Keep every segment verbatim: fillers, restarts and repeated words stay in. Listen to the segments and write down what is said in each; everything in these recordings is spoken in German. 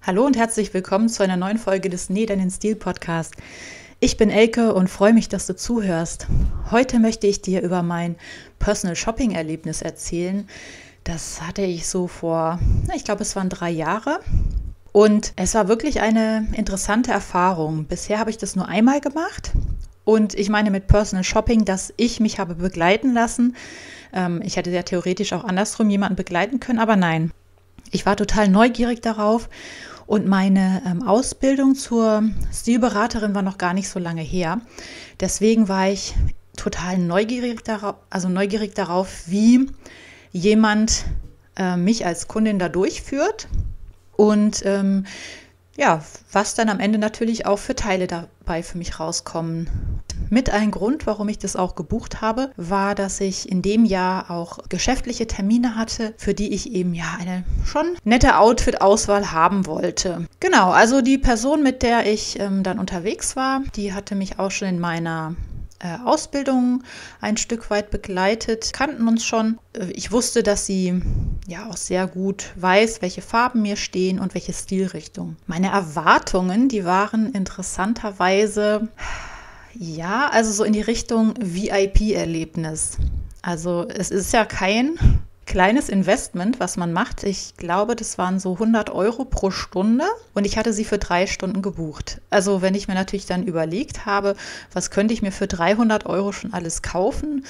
Hallo und herzlich willkommen zu einer neuen Folge des Näh deinen Stil Podcast. Ich bin Elke und freue mich, dass du zuhörst. Heute möchte ich dir über mein Personal Shopping Erlebnis erzählen. Das hatte ich so vor, ich glaube, es waren drei Jahre. Und es war wirklich eine interessante Erfahrung. Bisher habe ich das nur einmal gemacht. Und ich meine mit Personal Shopping, dass ich mich habe begleiten lassen. Ähm, ich hätte ja theoretisch auch andersrum jemanden begleiten können, aber nein. Ich war total neugierig darauf. Und meine ähm, Ausbildung zur Stilberaterin war noch gar nicht so lange her. Deswegen war ich total neugierig darauf, also neugierig darauf, wie jemand äh, mich als Kundin da durchführt und ähm, ja, was dann am Ende natürlich auch für Teile dabei für mich rauskommen. Mit ein Grund, warum ich das auch gebucht habe, war, dass ich in dem Jahr auch geschäftliche Termine hatte, für die ich eben ja eine schon nette Outfit-Auswahl haben wollte. Genau, also die Person, mit der ich ähm, dann unterwegs war, die hatte mich auch schon in meiner äh, Ausbildung ein Stück weit begleitet, kannten uns schon. Ich wusste, dass sie ja auch sehr gut weiß, welche Farben mir stehen und welche Stilrichtung. Meine Erwartungen, die waren interessanterweise ja, also so in die Richtung V I P-Erlebnis. Also es ist ja kein kleines Investment, was man macht. Ich glaube, das waren so hundert Euro pro Stunde und ich hatte sie für drei Stunden gebucht. Also wenn ich mir natürlich dann überlegt habe, was könnte ich mir für dreihundert Euro schon alles kaufen?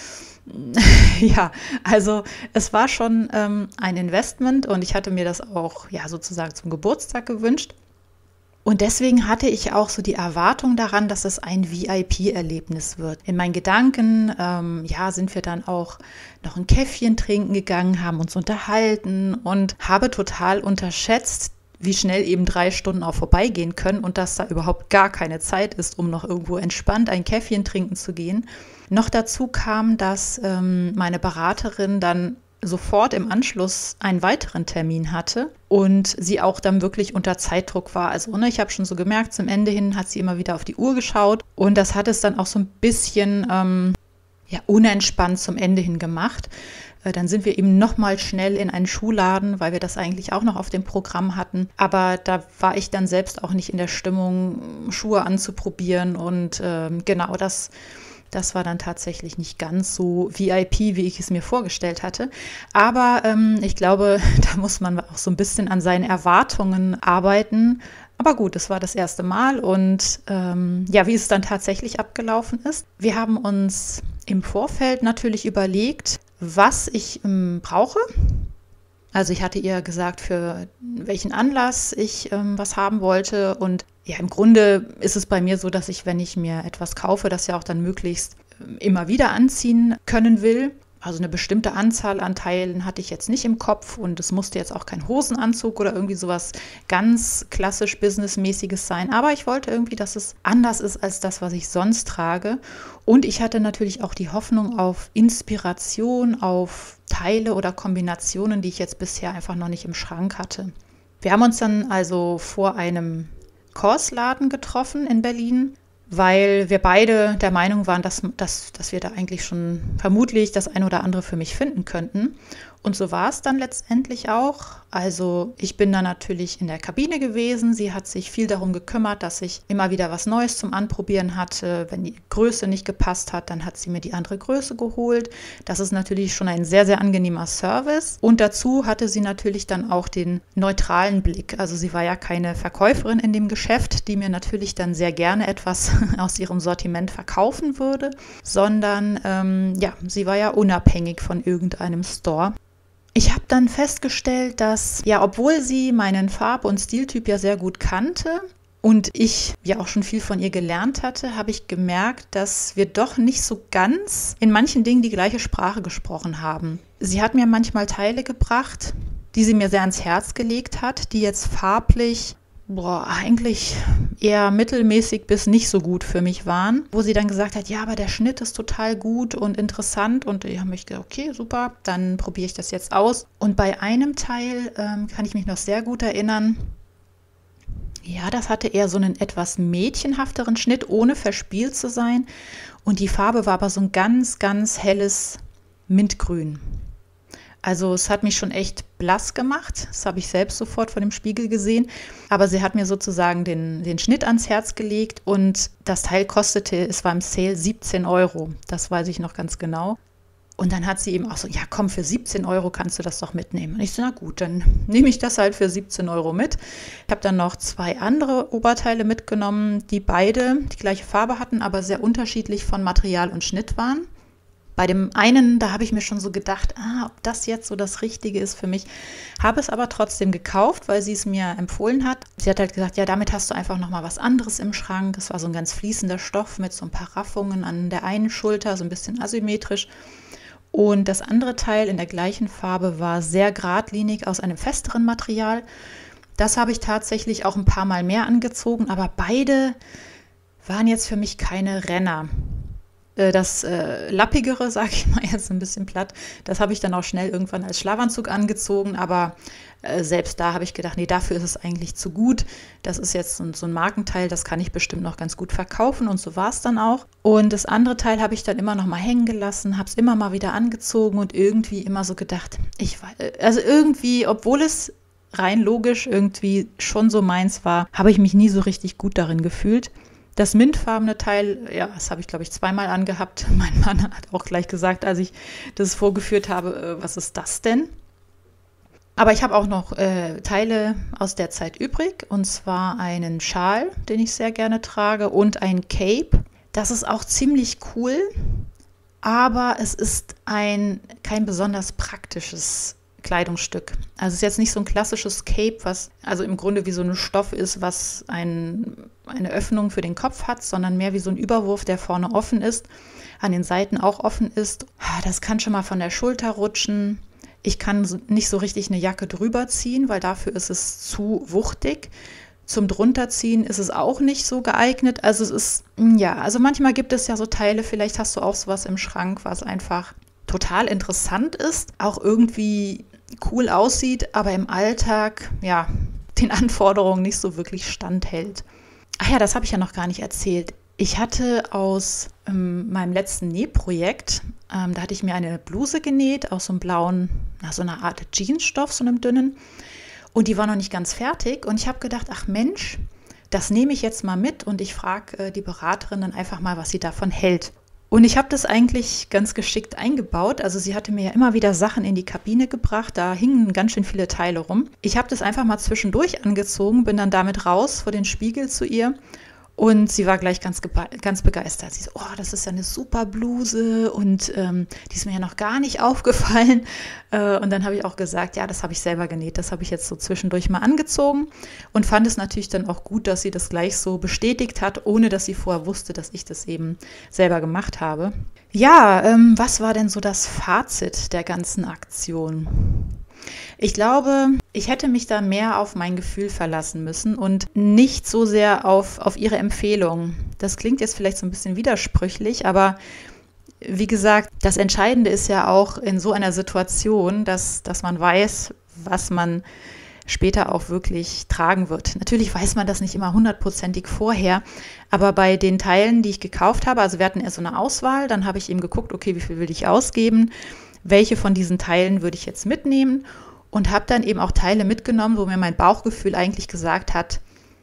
Ja, also es war schon ähm, ein Investment und ich hatte mir das auch ja sozusagen zum Geburtstag gewünscht. Und deswegen hatte ich auch so die Erwartung daran, dass es ein V I P-Erlebnis wird. In meinen Gedanken, ähm, ja, sind wir dann auch noch ein Käffchen trinken gegangen, haben uns unterhalten und habe total unterschätzt, wie schnell eben drei Stunden auch vorbeigehen können und dass da überhaupt gar keine Zeit ist, um noch irgendwo entspannt ein Käffchen trinken zu gehen. Noch dazu kam, dass ähm, meine Beraterin dann sofort im Anschluss einen weiteren Termin hatte und sie auch dann wirklich unter Zeitdruck war. Also ne, ich habe schon so gemerkt, zum Ende hin hat sie immer wieder auf die Uhr geschaut und das hat es dann auch so ein bisschen ähm, ja, unentspannt zum Ende hin gemacht. Äh, dann sind wir eben nochmal schnell in einen Schuhladen, weil wir das eigentlich auch noch auf dem Programm hatten. Aber da war ich dann selbst auch nicht in der Stimmung, Schuhe anzuprobieren und ähm, genau das Das war dann tatsächlich nicht ganz so V I P, wie ich es mir vorgestellt hatte. Aber ähm, ich glaube, da muss man auch so ein bisschen an seinen Erwartungen arbeiten. Aber gut, es war das erste Mal und ähm, ja, wie es dann tatsächlich abgelaufen ist. Wir haben uns im Vorfeld natürlich überlegt, was ich ähm, brauche. Also ich hatte ihr gesagt, für welchen Anlass ich ähm, was haben wollte und ja, im Grunde ist es bei mir so, dass ich, wenn ich mir etwas kaufe, das ja auch dann möglichst immer wieder anziehen können will. Also eine bestimmte Anzahl an Teilen hatte ich jetzt nicht im Kopf und es musste jetzt auch kein Hosenanzug oder irgendwie sowas ganz klassisch businessmäßiges sein. Aber ich wollte irgendwie, dass es anders ist als das, was ich sonst trage. Und ich hatte natürlich auch die Hoffnung auf Inspiration, auf Teile oder Kombinationen, die ich jetzt bisher einfach noch nicht im Schrank hatte. Wir haben uns dann also vor einem Korsladen getroffen in Berlin, weil wir beide der Meinung waren, dass, dass, dass wir da eigentlich schon vermutlich das ein oder andere für mich finden könnten. Und so war es dann letztendlich auch. Also ich bin dann natürlich in der Kabine gewesen. Sie hat sich viel darum gekümmert, dass ich immer wieder was Neues zum Anprobieren hatte. Wenn die Größe nicht gepasst hat, dann hat sie mir die andere Größe geholt. Das ist natürlich schon ein sehr, sehr angenehmer Service. Und dazu hatte sie natürlich dann auch den neutralen Blick. Also sie war ja keine Verkäuferin in dem Geschäft, die mir natürlich dann sehr gerne etwas aus ihrem Sortiment verkaufen würde, sondern ähm, ja, sie war ja unabhängig von irgendeinem Store. Ich habe dann festgestellt, dass, ja, obwohl sie meinen Farb- und Stiltyp ja sehr gut kannte und ich ja auch schon viel von ihr gelernt hatte, habe ich gemerkt, dass wir doch nicht so ganz in manchen Dingen die gleiche Sprache gesprochen haben. Sie hat mir manchmal Teile gebracht, die sie mir sehr ans Herz gelegt hat, die jetzt farblich boah, eigentlich eher mittelmäßig bis nicht so gut für mich waren, wo sie dann gesagt hat, ja, aber der Schnitt ist total gut und interessant und ich habe ich gedacht, okay, super, dann probiere ich das jetzt aus. Und bei einem Teil ähm, kann ich mich noch sehr gut erinnern, ja, das hatte eher so einen etwas mädchenhafteren Schnitt, ohne verspielt zu sein und die Farbe war aber so ein ganz, ganz helles Mintgrün. Also es hat mich schon echt blass gemacht. Das habe ich selbst sofort vor dem Spiegel gesehen. Aber sie hat mir sozusagen den, den Schnitt ans Herz gelegt und das Teil kostete, es war im Sale siebzehn Euro. Das weiß ich noch ganz genau. Und dann hat sie eben auch so, ja komm, für siebzehn Euro kannst du das doch mitnehmen. Und ich so, na gut, dann nehme ich das halt für siebzehn Euro mit. Ich habe dann noch zwei andere Oberteile mitgenommen, die beide die gleiche Farbe hatten, aber sehr unterschiedlich von Material und Schnitt waren. Bei dem einen, da habe ich mir schon so gedacht, ah, ob das jetzt so das Richtige ist für mich. Habe es aber trotzdem gekauft, weil sie es mir empfohlen hat. Sie hat halt gesagt, ja, damit hast du einfach nochmal was anderes im Schrank. Es war so ein ganz fließender Stoff mit so ein paar Raffungen an der einen Schulter, so ein bisschen asymmetrisch. Und das andere Teil in der gleichen Farbe war sehr geradlinig aus einem festeren Material. Das habe ich tatsächlich auch ein paar Mal mehr angezogen, aber beide waren jetzt für mich keine Renner. Das äh, Lappigere, sage ich mal jetzt ein bisschen platt, das habe ich dann auch schnell irgendwann als Schlafanzug angezogen, aber äh, selbst da habe ich gedacht, nee, dafür ist es eigentlich zu gut. Das ist jetzt so, so ein Markenteil, das kann ich bestimmt noch ganz gut verkaufen und so war es dann auch. Und das andere Teil habe ich dann immer noch mal hängen gelassen, habe es immer mal wieder angezogen und irgendwie immer so gedacht, ich also irgendwie, obwohl es rein logisch irgendwie schon so meins war, habe ich mich nie so richtig gut darin gefühlt. Das mintfarbene Teil, ja, das habe ich, glaube ich, zweimal angehabt. Mein Mann hat auch gleich gesagt, als ich das vorgeführt habe, äh, was ist das denn? Aber ich habe auch noch äh, Teile aus der Zeit übrig, und zwar einen Schal, den ich sehr gerne trage, und ein Cape. Das ist auch ziemlich cool, aber es ist ein kein besonders praktisches Kleidungsstück. Also es ist jetzt nicht so ein klassisches Cape, was also im Grunde wie so ein Stoff ist, was ein, eine Öffnung für den Kopf hat, sondern mehr wie so ein Überwurf, der vorne offen ist, an den Seiten auch offen ist. Das kann schon mal von der Schulter rutschen. Ich kann nicht so richtig eine Jacke drüber ziehen, weil dafür ist es zu wuchtig. Zum Drunterziehen ist es auch nicht so geeignet. Also es ist, ja, also manchmal gibt es ja so Teile, vielleicht hast du auch sowas im Schrank, was einfach total interessant ist, auch irgendwie cool aussieht, aber im Alltag, ja, den Anforderungen nicht so wirklich standhält. Ach ja, das habe ich ja noch gar nicht erzählt. Ich hatte aus ähm, meinem letzten Nähprojekt, ähm, da hatte ich mir eine Bluse genäht aus so einem blauen, na, so einer Art Jeansstoff, so einem dünnen. Und die war noch nicht ganz fertig. Und ich habe gedacht, ach Mensch, das nehme ich jetzt mal mit und ich frage äh, die Beraterin dann einfach mal, was sie davon hält. Und ich habe das eigentlich ganz geschickt eingebaut. Also sie hatte mir ja immer wieder Sachen in die Kabine gebracht. Da hingen ganz schön viele Teile rum. Ich habe das einfach mal zwischendurch angezogen, bin dann damit raus vor den Spiegel zu ihr. Und sie war gleich ganz, ganz begeistert. Sie so, oh, das ist ja eine super Bluse und ähm, die ist mir ja noch gar nicht aufgefallen. Äh, und dann habe ich auch gesagt, ja, das habe ich selber genäht. Das habe ich jetzt so zwischendurch mal angezogen und fand es natürlich dann auch gut, dass sie das gleich so bestätigt hat, ohne dass sie vorher wusste, dass ich das eben selber gemacht habe. Ja, ähm, was war denn so das Fazit der ganzen Aktion? Ich glaube, ich hätte mich da mehr auf mein Gefühl verlassen müssen und nicht so sehr auf, auf ihre Empfehlung. Das klingt jetzt vielleicht so ein bisschen widersprüchlich, aber wie gesagt, das Entscheidende ist ja auch in so einer Situation, dass, dass man weiß, was man später auch wirklich tragen wird. Natürlich weiß man das nicht immer hundertprozentig vorher, aber bei den Teilen, die ich gekauft habe, also wir hatten erst so eine Auswahl, dann habe ich eben geguckt, okay, wie viel will ich ausgeben, welche von diesen Teilen würde ich jetzt mitnehmen und habe dann eben auch Teile mitgenommen, wo mir mein Bauchgefühl eigentlich gesagt hat,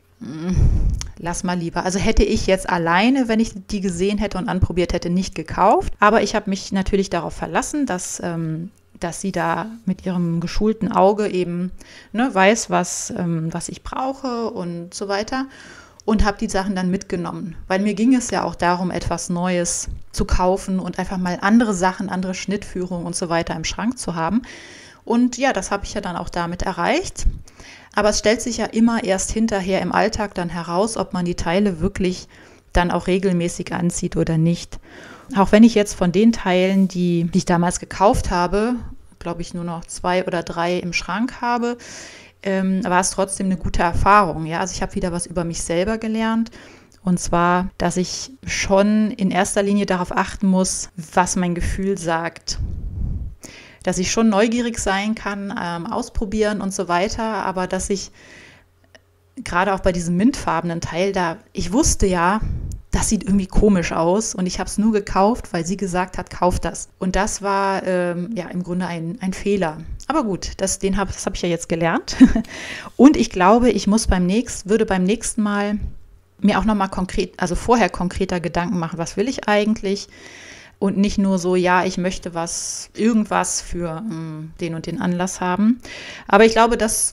lass mal lieber. Also hätte ich jetzt alleine, wenn ich die gesehen hätte und anprobiert hätte, nicht gekauft, aber ich habe mich natürlich darauf verlassen, dass, ähm, dass sie da mit ihrem geschulten Auge eben ne, weiß, was, ähm, was ich brauche und so weiter. Und habe die Sachen dann mitgenommen, weil mir ging es ja auch darum, etwas Neues zu kaufen und einfach mal andere Sachen, andere Schnittführungen und so weiter im Schrank zu haben. Und ja, das habe ich ja dann auch damit erreicht. Aber es stellt sich ja immer erst hinterher im Alltag dann heraus, ob man die Teile wirklich dann auch regelmäßig anzieht oder nicht. Auch wenn ich jetzt von den Teilen, die, die ich damals gekauft habe, glaube ich nur noch zwei oder drei im Schrank habe, Ähm, war es trotzdem eine gute Erfahrung. Ja? Also ich habe wieder was über mich selber gelernt. Und zwar, dass ich schon in erster Linie darauf achten muss, was mein Gefühl sagt. Dass ich schon neugierig sein kann, ähm, ausprobieren und so weiter, aber dass ich gerade auch bei diesem mintfarbenen Teil da, ich wusste ja, das sieht irgendwie komisch aus und ich habe es nur gekauft, weil sie gesagt hat, kauf das. Und das war ähm, ja im Grunde ein, ein Fehler. Aber gut, das, den hab, das habe ich ja jetzt gelernt. Und ich glaube, ich muss beim nächsten, würde beim nächsten Mal mir auch nochmal konkret, also vorher konkreter Gedanken machen, was will ich eigentlich? Und nicht nur so, ja, ich möchte was, irgendwas für mh, den und den Anlass haben. Aber ich glaube, dass,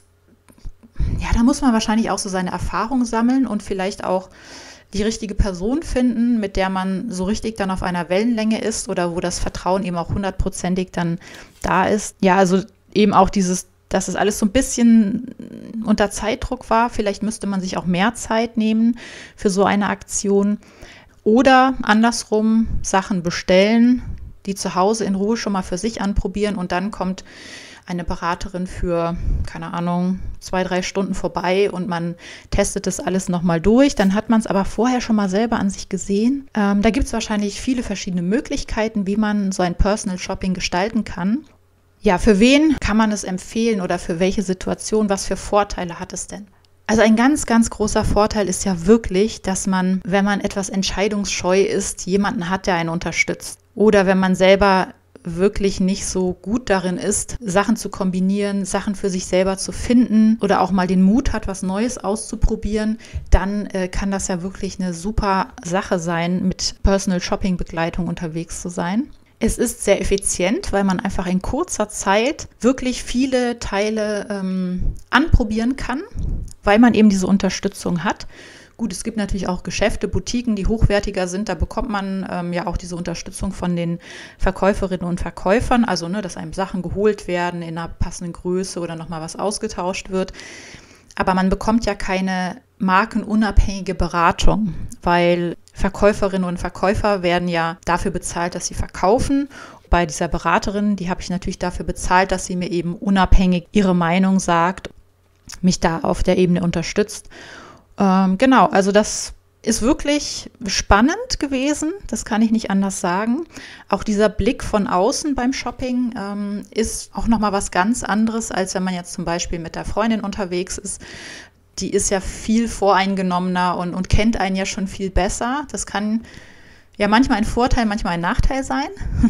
ja, da muss man wahrscheinlich auch so seine Erfahrungen sammeln und vielleicht auch die richtige Person finden, mit der man so richtig dann auf einer Wellenlänge ist oder wo das Vertrauen eben auch hundertprozentig dann da ist. Ja, also eben auch dieses, dass es alles so ein bisschen unter Zeitdruck war. Vielleicht müsste man sich auch mehr Zeit nehmen für so eine Aktion. Oder andersrum Sachen bestellen, die zu Hause in Ruhe schon mal für sich anprobieren und dann kommt eine Beraterin für, keine Ahnung, zwei, drei Stunden vorbei und man testet das alles nochmal durch. Dann hat man es aber vorher schon mal selber an sich gesehen. Ähm, da gibt es wahrscheinlich viele verschiedene Möglichkeiten, wie man so ein Personal Shopping gestalten kann. Ja, für wen kann man es empfehlen oder für welche Situation? Was für Vorteile hat es denn? Also ein ganz, ganz großer Vorteil ist ja wirklich, dass man, wenn man etwas entscheidungsscheu ist, jemanden hat, der einen unterstützt. Oder wenn man selber wirklich nicht so gut darin ist, Sachen zu kombinieren, Sachen für sich selber zu finden oder auch mal den Mut hat, was Neues auszuprobieren, dann äh, kann das ja wirklich eine super Sache sein, mit Personal Shopping Begleitung unterwegs zu sein. Es ist sehr effizient, weil man einfach in kurzer Zeit wirklich viele Teile ähm, anprobieren kann, weil man eben diese Unterstützung hat. Gut, es gibt natürlich auch Geschäfte, Boutiquen, die hochwertiger sind. Da bekommt man ähm, ja auch diese Unterstützung von den Verkäuferinnen und Verkäufern. Also, ne, dass einem Sachen geholt werden in einer passenden Größe oder nochmal was ausgetauscht wird. Aber man bekommt ja keine markenunabhängige Beratung, weil Verkäuferinnen und Verkäufer werden ja dafür bezahlt, dass sie verkaufen. Bei dieser Beraterin, die habe ich natürlich dafür bezahlt, dass sie mir eben unabhängig ihre Meinung sagt, mich da auf der Ebene unterstützt. Ähm, genau, also das ist wirklich spannend gewesen, das kann ich nicht anders sagen. Auch dieser Blick von außen beim Shopping ähm, ist auch nochmal was ganz anderes, als wenn man jetzt zum Beispiel mit der Freundin unterwegs ist. Die ist ja viel voreingenommener und, und kennt einen ja schon viel besser. Das kann ja manchmal ein Vorteil, manchmal ein Nachteil sein.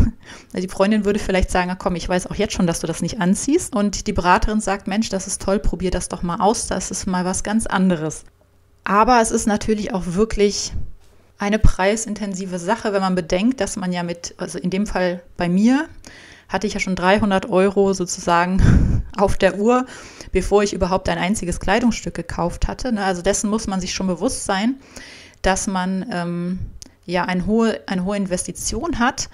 Die Freundin würde vielleicht sagen, komm, ich weiß auch jetzt schon, dass du das nicht anziehst. Und die Beraterin sagt, Mensch, das ist toll, probier das doch mal aus, das ist mal was ganz anderes. Aber es ist natürlich auch wirklich eine preisintensive Sache, wenn man bedenkt, dass man ja mit, also in dem Fall bei mir, hatte ich ja schon dreihundert Euro sozusagen auf der Uhr, bevor ich überhaupt ein einziges Kleidungsstück gekauft hatte. Also dessen muss man sich schon bewusst sein, dass man ähm, ja eine hohe, eine hohe Investition hat,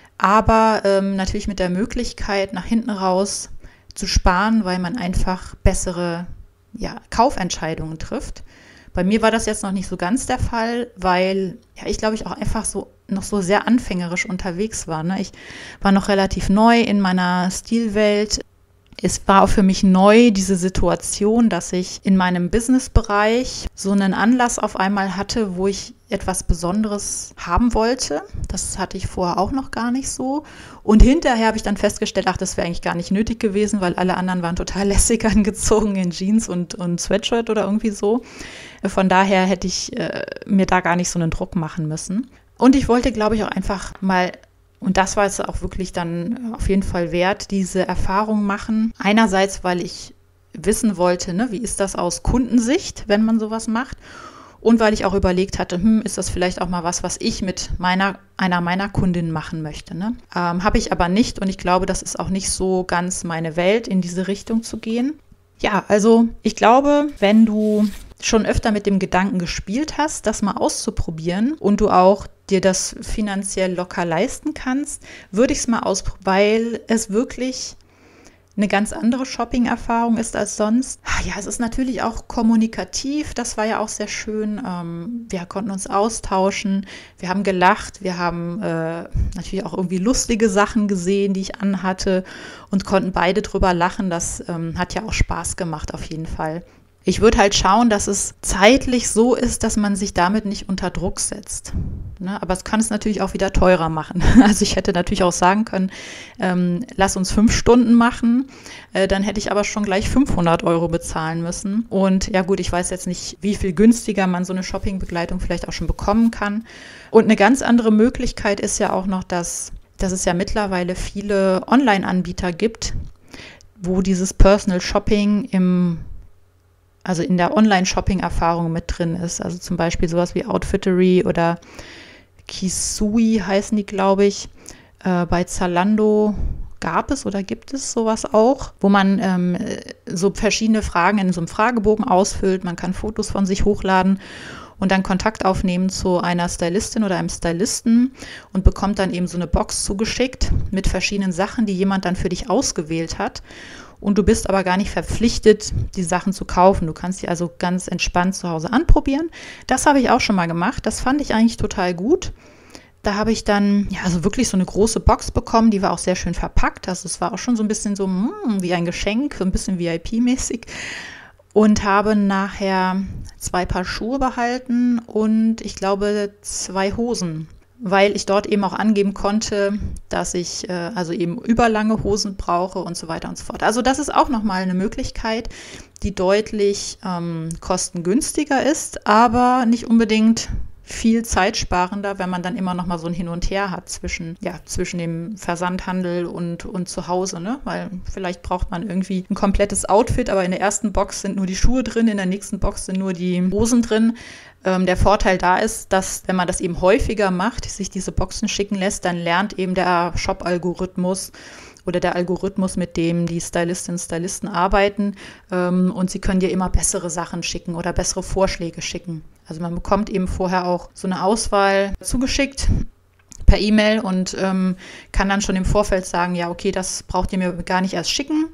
aber ähm, natürlich mit der Möglichkeit, nach hinten raus zu sparen, weil man einfach bessere ja, Kaufentscheidungen trifft. Bei mir war das jetzt noch nicht so ganz der Fall, weil ja, ich glaube ich auch einfach so noch so sehr anfängerisch unterwegs war. Ne? Ich war noch relativ neu in meiner Stilwelt. Es war auch für mich neu, diese Situation, dass ich in meinem Businessbereich so einen Anlass auf einmal hatte, wo ich etwas Besonderes haben wollte. Das hatte ich vorher auch noch gar nicht so. Und hinterher habe ich dann festgestellt, ach, das wäre eigentlich gar nicht nötig gewesen, weil alle anderen waren total lässig angezogen in Jeans und, und Sweatshirt oder irgendwie so. Von daher hätte ich äh, mir da gar nicht so einen Druck machen müssen. Und ich wollte, glaube ich, auch einfach mal, und das war es auch wirklich dann auf jeden Fall wert, diese Erfahrung machen. Einerseits, weil ich wissen wollte, ne, wie ist das aus Kundensicht, wenn man sowas macht? Und weil ich auch überlegt hatte, hm, ist das vielleicht auch mal was, was ich mit meiner, einer meiner Kundinnen machen möchte. Ne? Ähm, habe ich aber nicht und ich glaube, das ist auch nicht so ganz meine Welt, in diese Richtung zu gehen. Ja, also ich glaube, wenn du schon öfter mit dem Gedanken gespielt hast, das mal auszuprobieren und du auch dir das finanziell locker leisten kannst, würde ich es mal ausprobieren, weil es wirklich eine ganz andere Shopping-Erfahrung ist als sonst. Ja, es ist natürlich auch kommunikativ, das war ja auch sehr schön. Ähm, wir konnten uns austauschen, wir haben gelacht, wir haben äh, natürlich auch irgendwie lustige Sachen gesehen, die ich anhatte und konnten beide drüber lachen. Das ähm, hat ja auch Spaß gemacht auf jeden Fall. Ich würde halt schauen, dass es zeitlich so ist, dass man sich damit nicht unter Druck setzt. Ne? Aber es kann es natürlich auch wieder teurer machen. Also ich hätte natürlich auch sagen können, ähm, lass uns fünf Stunden machen, äh, dann hätte ich aber schon gleich fünfhundert Euro bezahlen müssen. Und ja gut, ich weiß jetzt nicht, wie viel günstiger man so eine Shoppingbegleitung vielleicht auch schon bekommen kann. Und eine ganz andere Möglichkeit ist ja auch noch, dass, dass es ja mittlerweile viele Online-Anbieter gibt, wo dieses Personal Shopping im also in der Online-Shopping-Erfahrung mit drin ist. Also zum Beispiel sowas wie Outfittery oder Kisui heißen die, glaube ich. Äh, bei Zalando gab es oder gibt es sowas auch, wo man ähm, so verschiedene Fragen in so einem Fragebogen ausfüllt. Man kann Fotos von sich hochladen und dann Kontakt aufnehmen zu einer Stylistin oder einem Stylisten und bekommt dann eben so eine Box zugeschickt mit verschiedenen Sachen, die jemand dann für dich ausgewählt hat. Und du bist aber gar nicht verpflichtet, die Sachen zu kaufen. Du kannst die also ganz entspannt zu Hause anprobieren. Das habe ich auch schon mal gemacht. Das fand ich eigentlich total gut. Da habe ich dann ja also wirklich so eine große Box bekommen. Die war auch sehr schön verpackt. Also es war auch schon so ein bisschen so mm, wie ein Geschenk, so ein bisschen V I P-mäßig. Und habe nachher zwei Paar Schuhe behalten und ich glaube zwei Hosen, weil ich dort eben auch angeben konnte, dass ich äh, also eben überlange Hosen brauche und so weiter und so fort. Also das ist auch nochmal eine Möglichkeit, die deutlich ähm, kostengünstiger ist, aber nicht unbedingt viel zeitsparender, wenn man dann immer noch mal so ein Hin und Her hat zwischen, ja, zwischen dem Versandhandel und, und zu Hause, ne? Weil vielleicht braucht man irgendwie ein komplettes Outfit, aber in der ersten Box sind nur die Schuhe drin, in der nächsten Box sind nur die Hosen drin. Ähm, der Vorteil da ist, dass wenn man das eben häufiger macht, sich diese Boxen schicken lässt, dann lernt eben der Shop-Algorithmus oder der Algorithmus, mit dem die Stylistinnen und Stylisten arbeiten, ähm, und sie können dir immer bessere Sachen schicken oder bessere Vorschläge schicken. Also man bekommt eben vorher auch so eine Auswahl zugeschickt per E-Mail und ähm, kann dann schon im Vorfeld sagen, ja okay, das braucht ihr mir gar nicht erst schicken.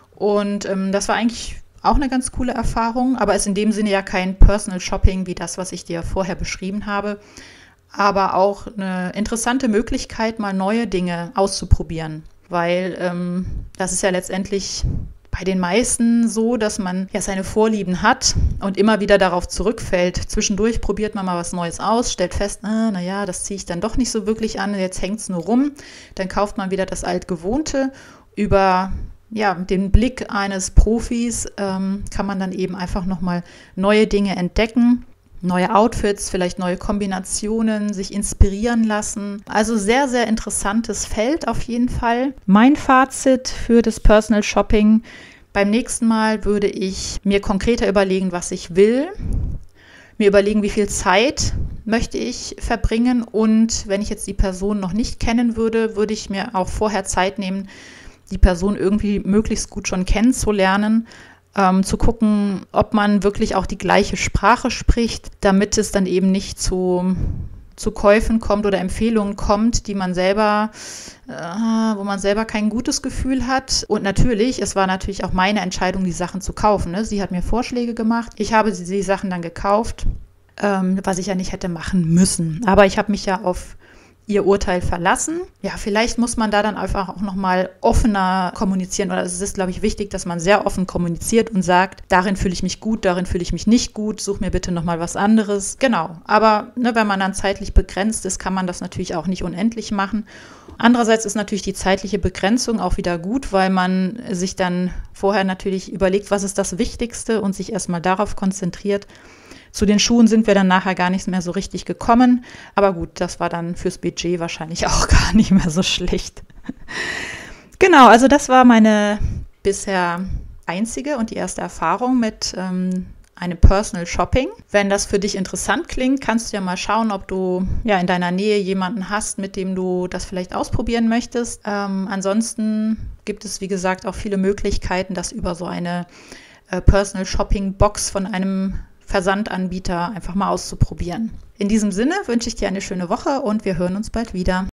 Und ähm, das war eigentlich auch eine ganz coole Erfahrung, aber ist in dem Sinne ja kein Personal Shopping wie das, was ich dir vorher beschrieben habe, aber auch eine interessante Möglichkeit, mal neue Dinge auszuprobieren. Weil ähm, das ist ja letztendlich bei den meisten so, dass man ja seine Vorlieben hat und immer wieder darauf zurückfällt. Zwischendurch probiert man mal was Neues aus, stellt fest, ah, naja, das ziehe ich dann doch nicht so wirklich an, jetzt hängt es nur rum. Dann kauft man wieder das Altgewohnte. Über ja, den Blick eines Profis ähm, kann man dann eben einfach nochmal neue Dinge entdecken. Neue Outfits, vielleicht neue Kombinationen, sich inspirieren lassen. Also sehr, sehr interessantes Feld auf jeden Fall. Mein Fazit für das Personal Shopping: Beim nächsten Mal würde ich mir konkreter überlegen, was ich will. Mir überlegen, wie viel Zeit möchte ich verbringen. Und wenn ich jetzt die Person noch nicht kennen würde, würde ich mir auch vorher Zeit nehmen, die Person irgendwie möglichst gut schon kennenzulernen. Ähm, zu gucken, ob man wirklich auch die gleiche Sprache spricht, damit es dann eben nicht zu, zu Käufen kommt oder Empfehlungen kommt, die man selber, äh, wo man selber kein gutes Gefühl hat. Und natürlich, es war natürlich auch meine Entscheidung, die Sachen zu kaufen. Ne? Sie hat mir Vorschläge gemacht. Ich habe die, die Sachen dann gekauft, ähm, was ich ja nicht hätte machen müssen. Aber ich habe mich ja auf ihr Urteil verlassen. Ja, vielleicht muss man da dann einfach auch nochmal offener kommunizieren. Oder es ist, glaube ich, wichtig, dass man sehr offen kommuniziert und sagt, darin fühle ich mich gut, darin fühle ich mich nicht gut, such mir bitte nochmal was anderes. Genau, aber ne, wenn man dann zeitlich begrenzt ist, kann man das natürlich auch nicht unendlich machen. Andererseits ist natürlich die zeitliche Begrenzung auch wieder gut, weil man sich dann vorher natürlich überlegt, was ist das Wichtigste und sich erstmal darauf konzentriert. Zu den Schuhen sind wir dann nachher gar nicht mehr so richtig gekommen. Aber gut, das war dann fürs Budget wahrscheinlich auch gar nicht mehr so schlecht. Genau, also das war meine bisher einzige und die erste Erfahrung mit ähm, einem Personal Shopping. Wenn das für dich interessant klingt, kannst du ja mal schauen, ob du ja in deiner Nähe jemanden hast, mit dem du das vielleicht ausprobieren möchtest. Ähm, ansonsten gibt es, wie gesagt, auch viele Möglichkeiten, das über so eine äh, Personal Shopping Box von einem Versandanbieter einfach mal auszuprobieren. In diesem Sinne wünsche ich dir eine schöne Woche und wir hören uns bald wieder.